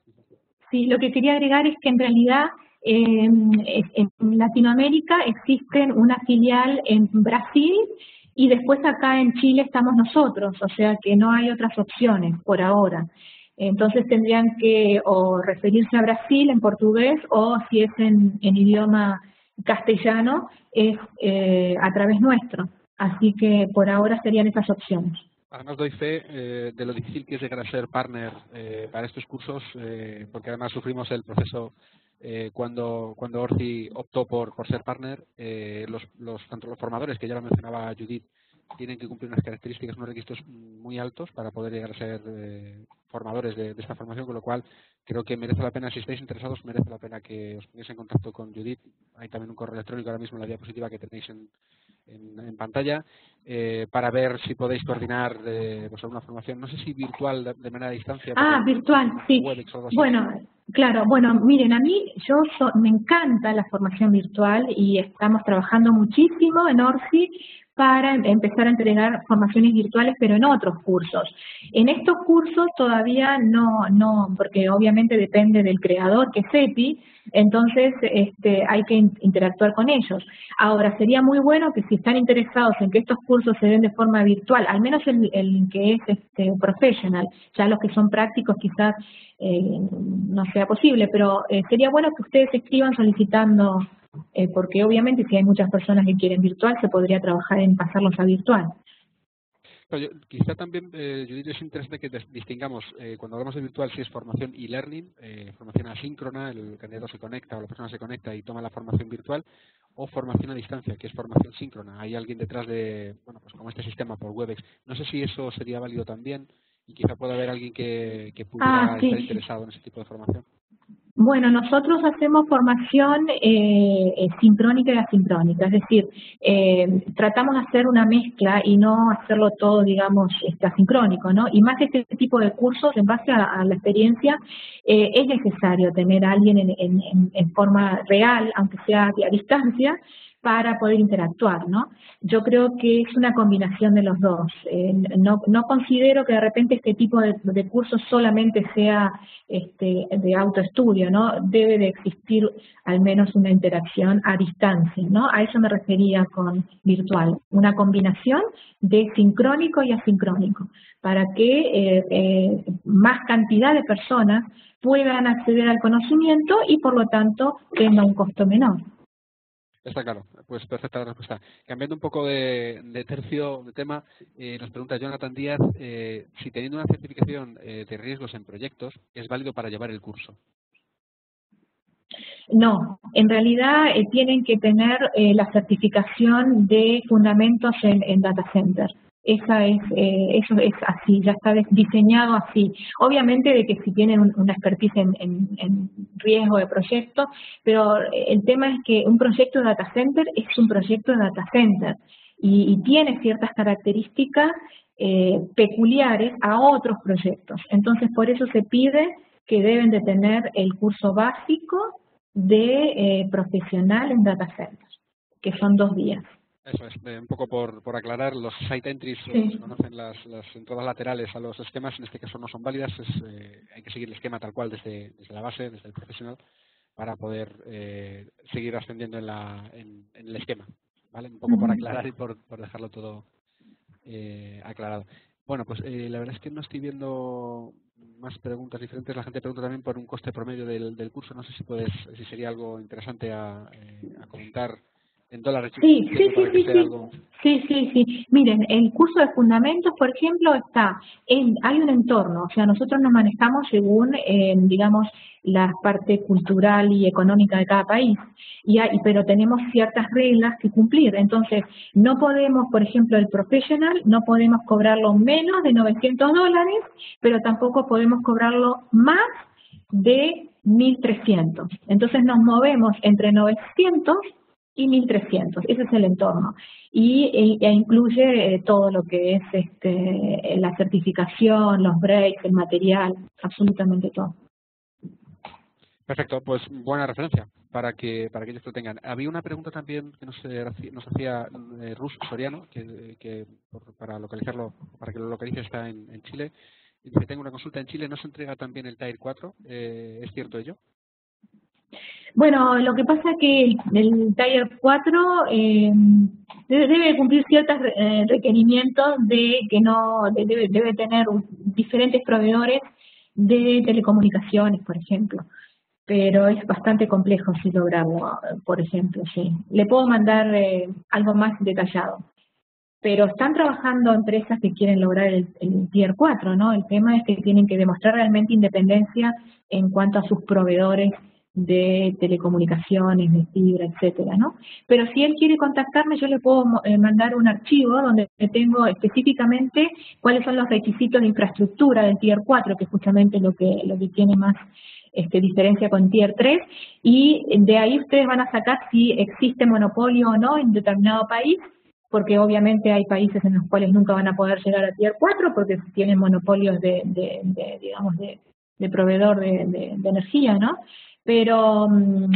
sí, lo que quería agregar es que en realidad eh, en Latinoamérica existen una filial en Brasil y después acá en Chile estamos nosotros, o sea que no hay otras opciones por ahora. Entonces tendrían que o referirse a Brasil en portugués o si es en, en idioma castellano es eh, a través nuestro. Así que por ahora serían esas opciones. Además doy fe eh, de lo difícil que es llegar a ser partner eh, para estos cursos, eh, porque además sufrimos el proceso eh, cuando cuando Orci optó por, por ser partner. Eh, los, los, tanto los formadores, que ya lo mencionaba Judith, tienen que cumplir unas características, unos requisitos muy altos para poder llegar a ser eh, formadores de, de esta formación, con lo cual creo que merece la pena, si estáis interesados, merece la pena que os pongáis en contacto con Judith. Hay también un correo electrónico ahora mismo en la diapositiva que tenéis en, en, en pantalla, eh, para ver si podéis coordinar eh, pues una formación, no sé si virtual, de, de manera a distancia. Ah, virtual, sí. Webex o algo así. Bueno, claro, bueno, miren, a mí yo so, me encanta la formación virtual y estamos trabajando muchísimo en Orci para empezar a entregar formaciones virtuales, pero en otros cursos. En estos cursos todavía no, no, porque obviamente depende del creador, que es CEPI, entonces este, hay que interactuar con ellos. Ahora, sería muy bueno que si están interesados en que estos cursos se den de forma virtual, al menos el, el que es este, professional, ya los que son prácticos quizás eh, no sea posible, pero eh, sería bueno que ustedes escriban solicitando, eh, porque obviamente si hay muchas personas que quieren virtual, se podría trabajar en pasarlos a virtual. Pero yo, quizá también, eh, yo diría, es interesante que distingamos, eh, cuando hablamos de virtual, si es formación e-learning, eh, formación asíncrona, el candidato se conecta o la persona se conecta y toma la formación virtual, o formación a distancia, que es formación síncrona. Hay alguien detrás de, bueno, pues como este sistema por Webex. No sé si eso sería válido también y quizá pueda haber alguien que, que pudiera ah, sí. estar interesado en ese tipo de formación. Bueno, nosotros hacemos formación eh, sincrónica y asincrónica, es decir, eh, tratamos de hacer una mezcla y no hacerlo todo, digamos, este, asincrónico, ¿no? Y más este tipo de cursos, en base a, a la experiencia, eh, es necesario tener a alguien en, en, en forma real, aunque sea a distancia, para poder interactuar, ¿no? Yo creo que es una combinación de los dos. Eh, no, no considero que de repente este tipo de, de cursos solamente sea este, de autoestudio, ¿no? Debe de existir al menos una interacción a distancia, ¿no? A eso me refería con virtual, una combinación de sincrónico y asincrónico, para que eh, eh, más cantidad de personas puedan acceder al conocimiento y por lo tanto tenga un costo menor. Está claro, pues perfecta la respuesta. Cambiando un poco de, de tercio de tema, eh, nos pregunta Jonathan Díaz eh, si teniendo una certificación eh, de riesgos en proyectos es válido para llevar el curso. No, en realidad eh, tienen que tener eh, la certificación de fundamentos en, en data center. esa es, eh, eso es así, ya está diseñado así. Obviamente de que si tienen un, una expertise en, en, en riesgo de proyecto, pero el tema es que un proyecto de data center es un proyecto de data center y, y tiene ciertas características eh, peculiares a otros proyectos. Entonces, por eso se pide que deben de tener el curso básico de eh, profesional en data centers, que son dos días. Eso es, eh, un poco por, por aclarar, los site entries, lo que Sí. se conocen las, las entradas laterales a los esquemas, en este caso no son válidas, es, eh, hay que seguir el esquema tal cual desde, desde la base, desde el profesional, para poder eh, seguir ascendiendo en, la, en, en el esquema, ¿vale? Un poco Uh-huh. por aclarar y por, por dejarlo todo eh, aclarado. Bueno, pues eh, la verdad es que no estoy viendo más preguntas diferentes. La gente pregunta también por un coste promedio del, del curso. No sé si puedes, si sería algo interesante a, eh, a comentar en dólares, Sí, sí, entiendo, sí, para que sí, sea sí. algo. Sí, sí, sí. Miren, el curso de fundamentos, por ejemplo, está en, hay un entorno, o sea, nosotros nos manejamos según, eh, digamos, la parte cultural y económica de cada país, y hay, pero tenemos ciertas reglas que cumplir. Entonces, no podemos, por ejemplo, el professional, no podemos cobrarlo menos de novecientos dólares, pero tampoco podemos cobrarlo más de mil trescientos. Entonces, nos movemos entre novecientos y mil trescientos, ese es el entorno. Y e, e incluye eh, todo lo que es este, la certificación, los breaks, el material, absolutamente todo. Perfecto, pues buena referencia para que para que ellos lo tengan. Había una pregunta también que nos, eh, nos hacía eh, Rus Soriano, que, que por, para localizarlo, para que lo localice está en, en Chile. Dice, tengo una consulta en Chile, ¿no se entrega también el Tier cuatro? Eh, ¿Es cierto ello? Bueno, lo que pasa es que el, el Tier cuatro eh, debe, debe cumplir ciertos eh, requerimientos de que no de, debe, debe tener diferentes proveedores de telecomunicaciones, por ejemplo. Pero es bastante complejo si lograrlo, por ejemplo, sí. Le puedo mandar eh, algo más detallado. Pero están trabajando empresas que quieren lograr el, el Tier cuatro, ¿no? El tema es que tienen que demostrar realmente independencia en cuanto a sus proveedores de telecomunicaciones, de fibra, etcétera, ¿no? Pero si él quiere contactarme, yo le puedo eh, mandar un archivo donde tengo específicamente cuáles son los requisitos de infraestructura del Tier cuatro, que es justamente lo que, lo que tiene más este, diferencia con Tier tres, y de ahí ustedes van a sacar si existe monopolio o no en determinado país, porque obviamente hay países en los cuales nunca van a poder llegar a Tier cuatro porque tienen monopolios de, de, de digamos, de, de proveedor de, de, de energía, ¿no? Pero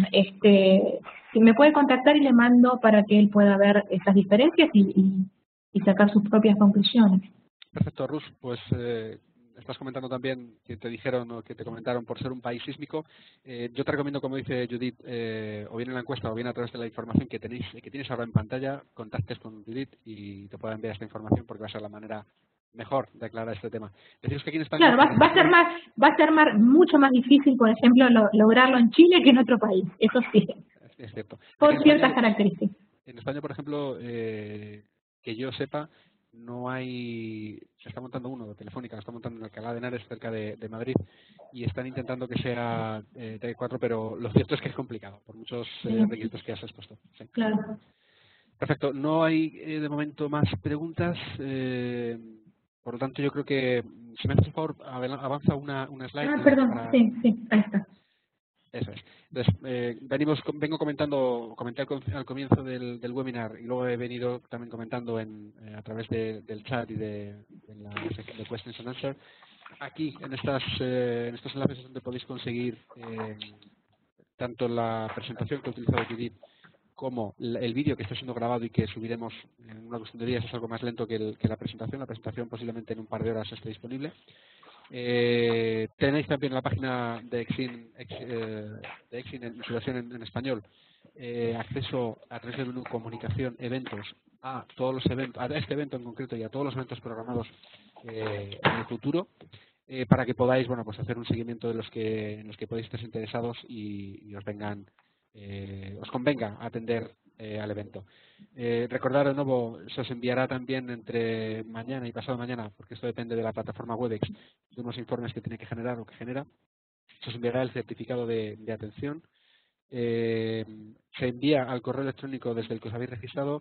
este, si me puede contactar y le mando para que él pueda ver esas diferencias y, y, y sacar sus propias conclusiones. Perfecto, Rus. Pues eh, estás comentando también que te dijeron o que te comentaron por ser un país sísmico. Eh, yo te recomiendo, como dice Judith, eh, o bien en la encuesta o bien a través de la información que tenéis, que tienes ahora en pantalla, contactes con Judith y te pueda enviar esta información porque va a ser la manera mejor de aclarar este tema. Deciros que aquí en España, claro, va, va a ser más, va a ser más, mucho más difícil, por ejemplo, lo, lograrlo en Chile que en otro país. Eso sí. Es, es cierto. Aquí Por en ciertas España, características. en España, por ejemplo, eh, que yo sepa, no hay, se está montando uno de Telefónica, lo está montando en Alcalá de Henares, cerca de, de Madrid, y están intentando que sea eh, T cuatro, pero lo cierto es que es complicado, por muchos eh, Sí, requisitos que has expuesto. Sí. claro. Perfecto, no hay eh, de momento más preguntas, eh, por lo tanto yo creo que, si me haces por favor, avanza una, una slide, Ah, Judith, perdón, para... sí, sí, ahí está. Eso es. Entonces, eh, venimos, vengo comentando, comenté al, al comienzo del, del webinar y luego he venido también comentando en, eh, a través de, del chat y de, de la sección de Questions and Answers. Aquí, en, estas, eh, en estos enlaces es donde podéis conseguir eh, tanto la presentación que ha utilizado Judith como el vídeo que está siendo grabado y que subiremos en una cuestión de días. Es algo más lento que, el, que la presentación. La presentación posiblemente en un par de horas esté disponible. Eh, tenéis también la página de Exin, ex, eh, de Exin en su versión en, en español, eh, acceso a través del menú comunicación, eventos, a todos los eventos, a este evento en concreto y a todos los eventos programados eh, en el futuro, eh, para que podáis, bueno, pues hacer un seguimiento de los que en los que podéis estar interesados y, y os vengan, eh, os convenga atender eh, al evento. Eh, recordar de nuevo, se os enviará también entre mañana y pasado mañana, porque esto depende de la plataforma Webex, de unos informes que tiene que generar o que genera. Se os enviará el certificado de, de atención. Eh, se envía al correo electrónico desde el que os habéis registrado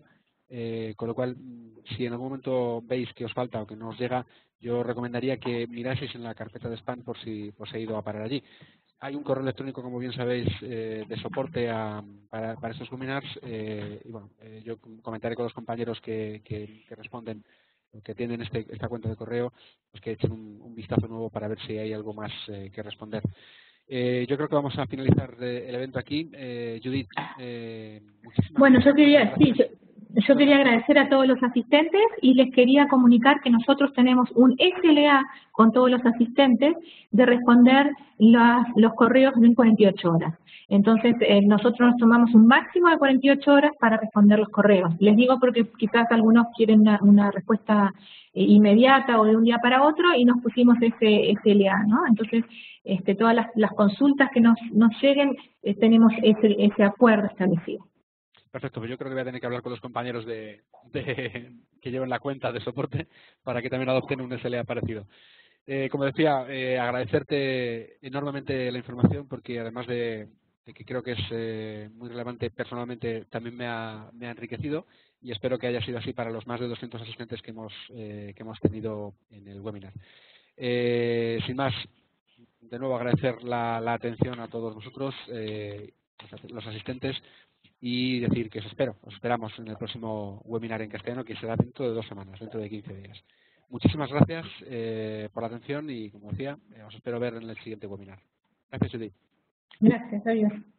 Eh, con lo cual, si en algún momento veis que os falta o que no os llega, yo recomendaría que miraseis en la carpeta de spam por si os he ido a parar allí. Hay un correo electrónico, como bien sabéis, eh, de soporte a, para, para estos webinars. Eh, y bueno, eh, yo comentaré con los compañeros que, que, que responden, que tienen este, esta cuenta de correo, pues que echen un, un vistazo nuevo para ver si hay algo más eh, que responder. Eh, yo creo que vamos a finalizar eh, el evento aquí. Eh, Judith, eh, muchísimas, Bueno, yo muchas quería, sí, gracias. yo, yo quería agradecer a todos los asistentes y les quería comunicar que nosotros tenemos un S L A con todos los asistentes de responder las, los correos en cuarenta y ocho horas. Entonces, eh, nosotros nos tomamos un máximo de cuarenta y ocho horas para responder los correos. Les digo porque quizás algunos quieren una, una respuesta eh, inmediata o de un día para otro y nos pusimos ese S L A, ¿no? Entonces, este, todas las, las consultas que nos, nos lleguen, eh, tenemos ese, ese acuerdo establecido. Perfecto, pues yo creo que voy a tener que hablar con los compañeros de, de que llevan la cuenta de soporte para que también adopten un S L A parecido. Eh, como decía, eh, agradecerte enormemente la información porque además de, de que creo que es eh, muy relevante personalmente, también me ha, me ha enriquecido y espero que haya sido así para los más de doscientos asistentes que hemos, eh, que hemos tenido en el webinar. Eh, sin más, de nuevo agradecer la, la atención a todos vosotros, eh, los asistentes, y decir que os espero, os esperamos en el próximo webinar en castellano, que será dentro de dos semanas, dentro de quince días. Muchísimas gracias eh, por la atención y, como decía, eh, os espero ver en el siguiente webinar. Gracias, Judith. Gracias, adiós.